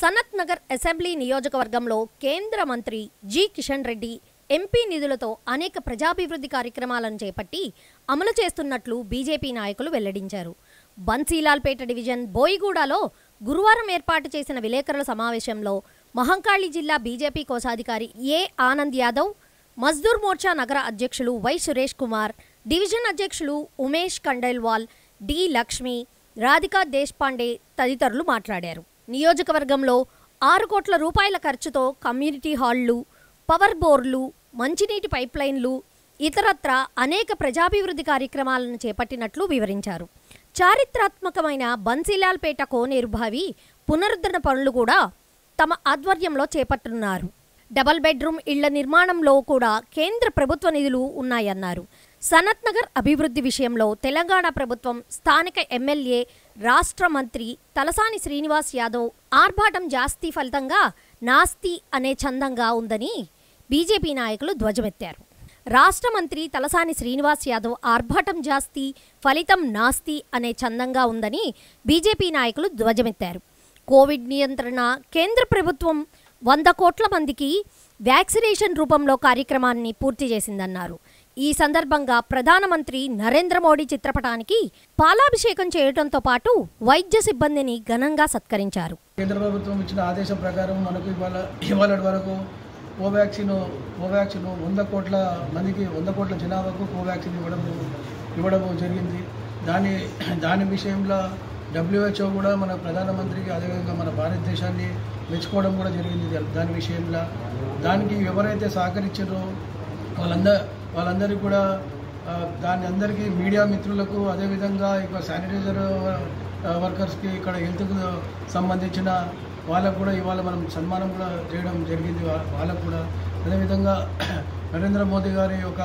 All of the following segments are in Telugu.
సనత్ నగర్ అసెంబ్లీ నియోజకవర్గంలో కేంద్ర మంత్రి జి కిషన్ రెడ్డి ఎంపీ నిధులతో అనేక ప్రజాభివృద్ధి కార్యక్రమాలను చేపట్టి అమలు చేస్తున్నట్లు బీజేపీ నాయకులు వెల్లడించారు. బన్సీలాల్పేట డివిజన్ బోయిగూడలో గురువారం ఏర్పాటు చేసిన విలేకరుల సమావేశంలో మహంకాళి జిల్లా బీజేపీ కోశాధికారి ఏ ఆనంద్ యాదవ్, మజ్దూర్ మోర్చా నగర అధ్యక్షులు వై సురేష్ కుమార్, డివిజన్ అధ్యక్షులు ఉమేష్ కండైల్వాల్, డి లక్ష్మి, రాధికా దేశ్పాండే తదితరులు మాట్లాడారు. నియోజకవర్గంలో 6 కోట్ల రూపాయల ఖర్చుతో కమ్యూనిటీ హాళ్లు, పవర్ బోర్లు, మంచినీటి పైప్లైన్లు, ఇతరత్రా అనేక ప్రజాభివృద్ధి కార్యక్రమాలను చేపట్టినట్లు వివరించారు. చారిత్రాత్మకమైన బన్సీలాల్పేట కోనేరు బావి పునరుద్ధరణ పనులు కూడా తమ ఆధ్వర్యంలో చేపట్టనున్నారు. డబుల్ బెడ్రూమ్ ఇళ్ల నిర్మాణంలో కూడా కేంద్ర ప్రభుత్వ నిధులు ఉన్నాయన్నారు. సనత్ నగర్ అభివృద్ధి విషయంలో తెలంగాణ ప్రభుత్వం స్థానిక ఎమ్మెల్యే, రాష్ట్ర మంత్రి తలసాని శ్రీనివాస్ యాదవ్ ఆర్భాటం జాస్తి ఫలితంగా నాస్తి అనే చందంగా ఉందని బీజేపీ నాయకులు ధ్వజమెత్తారు. రాష్ట్ర మంత్రి తలసాని శ్రీనివాస్ యాదవ్ ఆర్భాటం జాస్తి ఫలితం నాస్తి అనే చందంగా ఉందని బీజేపీ నాయకులు ధ్వజమెత్తారు. కోవిడ్ నియంత్రణ కేంద్ర ప్రభుత్వం 100 కోట్ల మందికి వ్యాక్సినేషన్ రూపంలో కార్యక్రమాన్ని పూర్తి చేసిందన్నారు. ఈ సందర్భంగా ప్రధానమంత్రి నరేంద్ర మోడీ చిత్రపటానికి పాలాభిషేకం చేయడంతో పాటు వైద్య సిబ్బందిని ఘనంగా సత్కరించారు. కేంద్ర ప్రభుత్వం ఇచ్చిన ఆదేశం ప్రకారం మనకు ఇవాళ వరకు కోవాక్సిన్ 100 కోట్ల మందికి 100 కోట్ల జనాభాకు కోవాక్సిన్ ఇవ్వడం జరిగింది. దాని విషయంలో WHO కూడా మన ప్రధానమంత్రికి అదేవిధంగా మన భారతదేశాన్ని మెచ్చుకోవడం కూడా జరిగింది. దాని విషయంలో దానికి ఎవరైతే సహకరించారో వాళ్ళందరికీ కూడా దాని అందరికీ మీడియా మిత్రులకు, అదేవిధంగా ఇక శానిటైజర్ వర్కర్స్కి, ఇక్కడ హెల్త్కు సంబంధించిన వాళ్ళకు కూడా ఇవాళ మనం సన్మానం కూడా చేయడం జరిగింది. వాళ్ళకు కూడా అదేవిధంగా నరేంద్ర మోదీ గారి యొక్క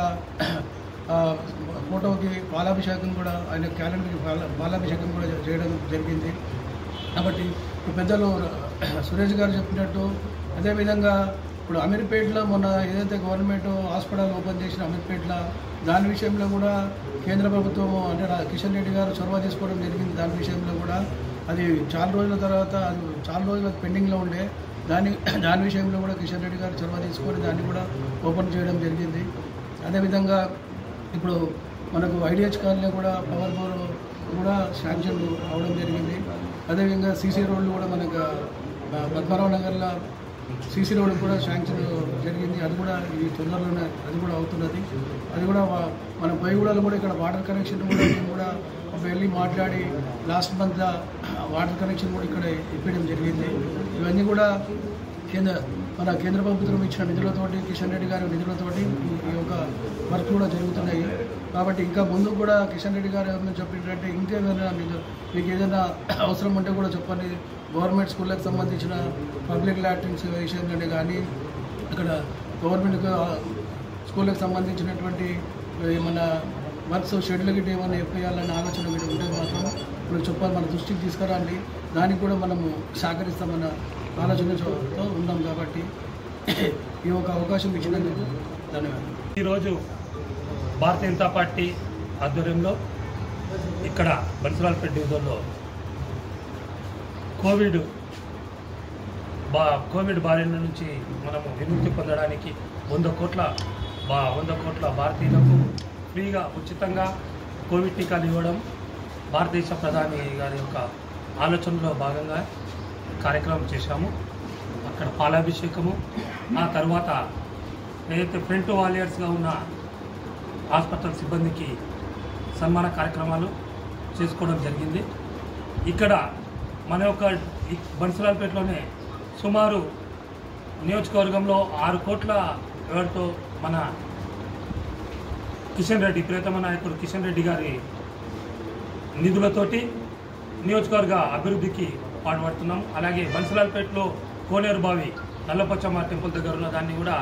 ఫోటోకి పాలాభిషేకం కూడా, ఆయన క్యాలెండర్కి పాలాభిషేకం కూడా చేయడం జరిగింది. కాబట్టి పెద్దలు సురేష్ గారు చెప్పినట్టు అదేవిధంగా ఇప్పుడు అమీర్పేటలో మొన్న ఏదైతే గవర్నమెంట్ హాస్పిటల్ ఓపెన్ చేసిన అమీర్పేటలో దాని విషయంలో కూడా కేంద్ర ప్రభుత్వం అంటే కిషన్ రెడ్డి గారు చొరవ తీసుకోవడం జరిగింది. దాని విషయంలో కూడా అది చాలా రోజుల పెండింగ్లో ఉండే దాని విషయంలో కూడా కిషన్ రెడ్డి గారు చొరవ తీసుకొని దాన్ని కూడా ఓపెన్ చేయడం జరిగింది. అదేవిధంగా ఇప్పుడు మనకు ఐడిహెచ్ కాలనీ కూడా పవర్ బోర్ కూడా శాంక్షన్ అవడం జరిగింది. అదేవిధంగా సీసీ రోడ్లు కూడా మనకు పద్మనాభ నగర్లో సీసీ రోడ్ కూడా శాంక్షన్ జరిగింది. అది కూడా ఈ తొందరలోనే అది కూడా అవుతున్నది. అది కూడా మన బోయిగూడలో కూడా ఇక్కడ వాటర్ కనెక్షన్ కూడా మేము కూడా వెళ్ళి మాట్లాడి లాస్ట్ మంత్ వాటర్ కనెక్షన్ కూడా ఇక్కడ ఇప్పించడం జరిగింది. ఇవన్నీ కూడా మన కేంద్ర ప్రభుత్వం ఇచ్చిన నిధులతోటి, కిషన్ రెడ్డి గారి నిధులతోటి ఈ యొక్క వర్క్ కూడా జరుగుతున్నాయి. కాబట్టి ఇంకా ముందు కూడా కిషన్ రెడ్డి గారు ఏమైనా చెప్పిందంటే ఇంకేమైనా మీకు ఏదైనా అవసరం ఉంటే కూడా చెప్పండి. గవర్నమెంట్ స్కూళ్ళకి సంబంధించిన పబ్లిక్ లాట్రిన్స్ విషయంలోనే కానీ, అక్కడ గవర్నమెంట్ స్కూళ్ళకి సంబంధించినటువంటి ఏమన్నా వర్క్స్ షెడ్యూల్ గిట్ట ఏమైనా ఎప్పేయాలనే ఆలోచన గిట్ట ఉంటే మాత్రం ఇప్పుడు చెప్పాలి, మన దృష్టికి తీసుకురండి. దానికి కూడా మనము సహకరిస్తామన్న ఆలోచనతో ఉన్నాం. కాబట్టి ఈ ఒక అవకాశం ఇచ్చినందుకు ధన్యవాదాలు. ఈరోజు భారతీయ జనతా పార్టీ ఆధ్వర్యంలో ఇక్కడ బన్సీలాల్పేట డివిజన్లో కోవిడ్ బారిన నుంచి మనము విముక్తి పొందడానికి 100 కోట్ల భారతీయులకు ఫ్రీగా ఉచితంగా కోవిడ్ టీకాలు ఇవ్వడం భారతదేశ ప్రధాని గారి యొక్క ఆలోచనలో భాగంగా కార్యక్రమం చేశాము. అక్కడ పాలాభిషేకము, ఆ తర్వాత ఏదైతే ఫ్రంట్ వారియర్స్గా ఉన్న హాస్పిటల్ సిబ్బందికి సన్మాన కార్యక్రమాలు చేసుకోవడం జరిగింది. ఇక్కడ మన యొక్క బన్సీలాల్పేటలోనే సుమారు నియోజకవర్గంలో 6 కోట్ల ఎవరితో మన కిషన్ రెడ్డి, ప్రియతమ నాయకుడు కిషన్ రెడ్డి గారి నిధులతోటి నియోజకవర్గ అభివృద్ధికి పాటుపడుతున్నాం. అలాగే బన్సీలాల్పేటలో కోనేరు బావి నల్లపచ్చమ్మ టెంపుల్ దగ్గర ఉన్న దాన్ని కూడా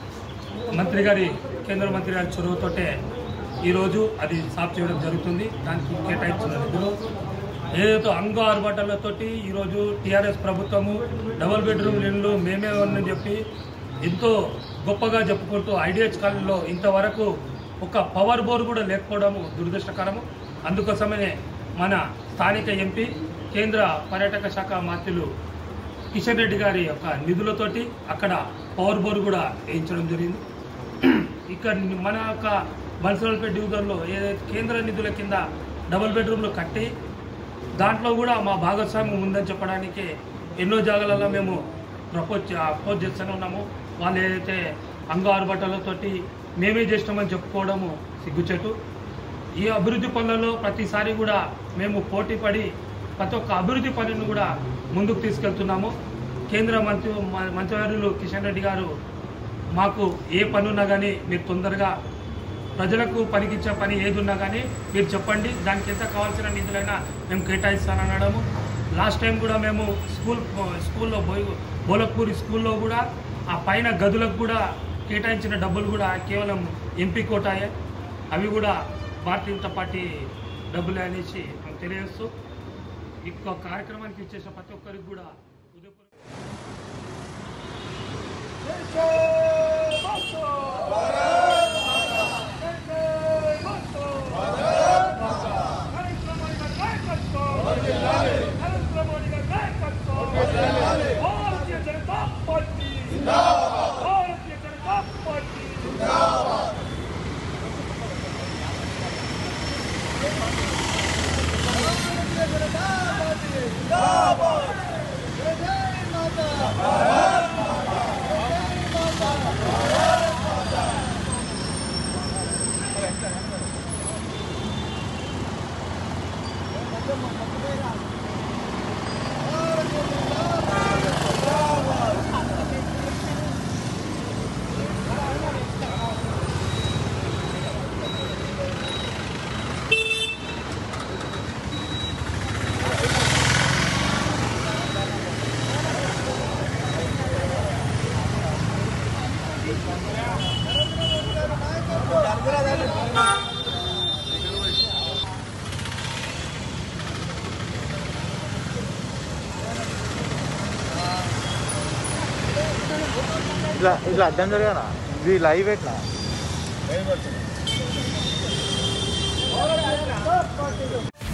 కేంద్ర మంత్రి గారి చొరవతోటే ఈరోజు అది సాఫ్ చేయడం జరుగుతుంది. దానికి కేటాయించిన నిధులు ఏదైతే అంగ ఆర్భాటాలతోటి ఈరోజు టీఆర్ఎస్ ప్రభుత్వము డబుల్ బెడ్రూమ్ ఇళ్ళు మేమే ఉన్నామని చెప్పి ఎంతో గొప్పగా చెప్పుకుంటూ ఐడిహెచ్ కాలనీలో ఇంతవరకు ఒక పవర్ బోర్ కూడా లేకపోవడము దురదృష్టకరము. అందుకోసమే మన స్థానిక ఎంపీ, కేంద్ర పర్యాటక శాఖ మంత్రులు కిషన్ రెడ్డి గారి యొక్క నిధులతోటి అక్కడ పవర్ బోర్ కూడా వేయించడం జరిగింది. ఇక్కడ మన యొక్క బన్సరావుపేట డివిజన్లో ఏదైతే కేంద్ర నిధుల కింద డబుల్ బెడ్రూమ్లు కట్టి దాంట్లో కూడా మా భాగస్వామ్యం ఉందని చెప్పడానికి ఎన్నో జాగాలలో మేము అపోజ్ చేస్తూనే ఉన్నాము. వాళ్ళు ఏదైతే అంగారు బట్టలతోటి మేమే చేసినామని చెప్పుకోవడము సిగ్గుచెట్టు. ఈ అభివృద్ధి పనులలో ప్రతిసారి కూడా మేము పోటీ పడి ప్రతి ఒక్క అభివృద్ధి పనిని కూడా ముందుకు తీసుకెళ్తున్నాము. కేంద్ర మంత్రివర్యులు కిషన్ రెడ్డి గారు మాకు ఏ పని ఉన్నా కానీ మీరు తొందరగా ప్రజలకు పనికిచ్చే పని ఏది ఉన్నా కానీ మీరు చెప్పండి, దానికి ఎంత కావాల్సిన నిధులైనా మేము కేటాయిస్తాననడము. లాస్ట్ టైం కూడా మేము స్కూల్లో బోలక్పూరి స్కూల్లో కూడా ఆ పైన గదులకు కూడా కేటాయించిన డబ్బులు కూడా కేవలం ఎంపీ కోటాయే, అవి కూడా భారతీయ జనతా పార్టీ డబ్బులే అనేసి మేము తెలియజేస్తూ ఈ కార్యక్రమానికి ఇచ్చేసిన ప్రతి ఒక్కరికి కూడా ఇట్లా అర్థం జరిగానా ఇది లైవ్ ఎట్లా